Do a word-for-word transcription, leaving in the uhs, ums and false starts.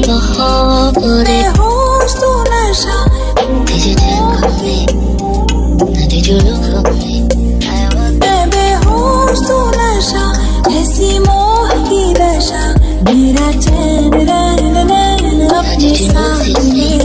बेहोश तू नशा, Did you think of me? Now did you look for me? I was बेहोश तू नशा, ऐसी मोह की दशा, मेरा चैन रैन रैन अपने सामने